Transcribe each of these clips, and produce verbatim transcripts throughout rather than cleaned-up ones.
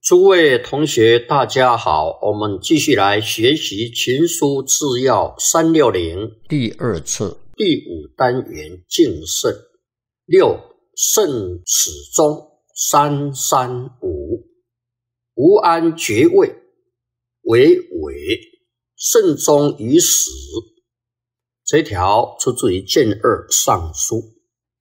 诸位同学大家好，我们继续来学习群书治要三六零第二册第五单元敬慎六慎始终三三五无安爵位为伪慎终于始。这条出自于卷二上书。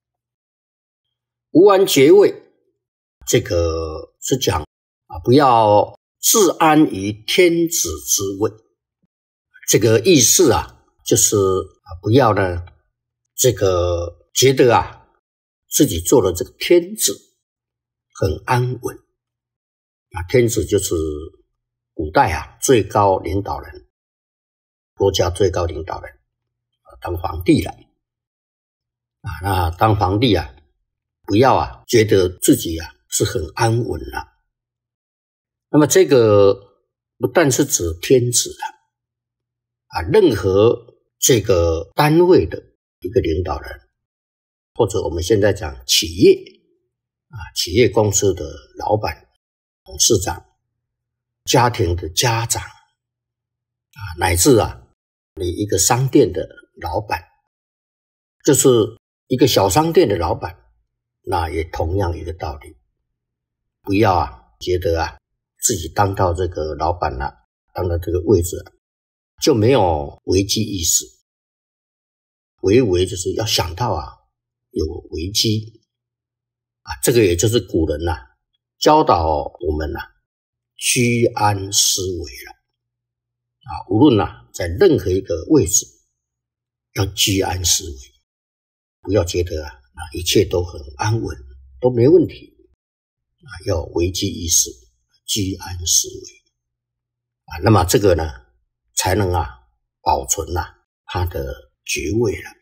无安爵位这个是讲啊，不要自安于天子之位，这个意思啊，就是啊，不要呢，这个觉得啊，自己做了这个天子很安稳啊。天子就是古代啊最高领导人，国家最高领导人啊，当皇帝了啊。那当皇帝啊，不要啊，觉得自己啊是很安稳了。那么这个不但是指天子了啊，任何这个单位的一个领导人，或者我们现在讲企业啊，企业公司的老板、董事长、家庭的家长啊，乃至啊你一个商店的老板，就是一个小商店的老板，那也同样一个道理，不要啊觉得啊自己当到这个老板了、啊，当到这个位置了，就没有危机意识。危危就是要想到啊，有危机啊，这个也就是古人呐、啊、教导我们呐、啊、居安思危了啊。无论呐、啊、在任何一个位置，要居安思危，不要觉得啊一切都很安稳，都没问题啊，要有危机意识。居安思危啊，那么这个呢，才能啊保存啊他的爵位了。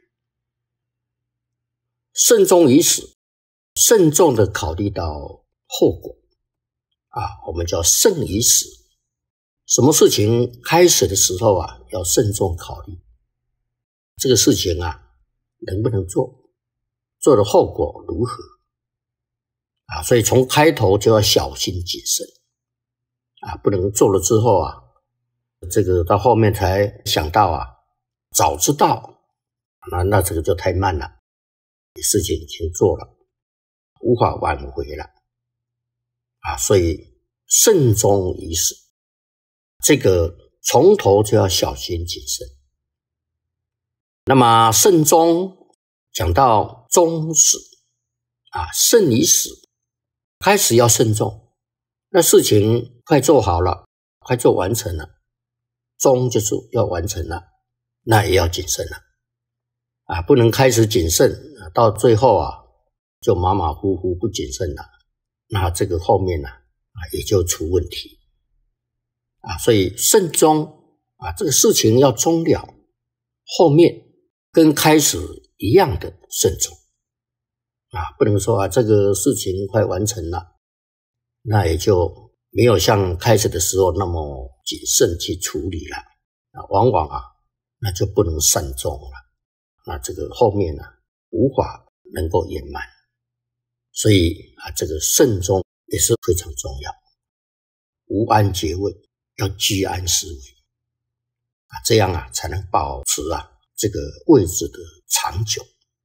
慎终于始，慎重的考虑到后果啊，我们叫慎于始。什么事情开始的时候啊，要慎重考虑这个事情啊能不能做，做的后果如何啊？所以从开头就要小心谨慎。啊，不能做了之后啊，这个到后面才想到啊，早知道，那那这个就太慢了，事情已经做了，无法挽回了啊，所以慎终于始，这个从头就要小心谨慎。那么慎终讲到终始啊，慎于始，开始要慎重。那事情快做好了，快做完成了，终就是要完成了，那也要谨慎了啊，不能开始谨慎，到最后啊就马马虎虎不谨慎了，那这个后面呢 啊, 啊也就出问题啊。所以慎终啊，这个事情要终了，后面跟开始一样的慎重啊，不能说啊这个事情快完成了，那也就没有像开始的时候那么谨慎去处理了啊，往往啊那就不能善终了，那这个后面呢、啊、无法能够圆满，所以啊这个慎终也是非常重要。无安爵位，要居安思危啊，这样啊才能保持啊这个位置的长久。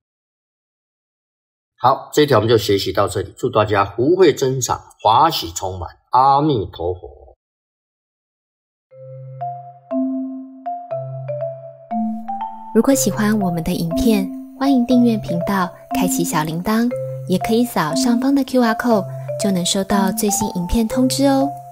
好，这一条我们就学习到这里，祝大家福慧增长，华喜充满，阿弥陀佛。 如果喜欢我们的影片，欢迎订阅频道，开启小铃铛，也可以扫上方的 Q R code， 就能收到最新影片通知哦。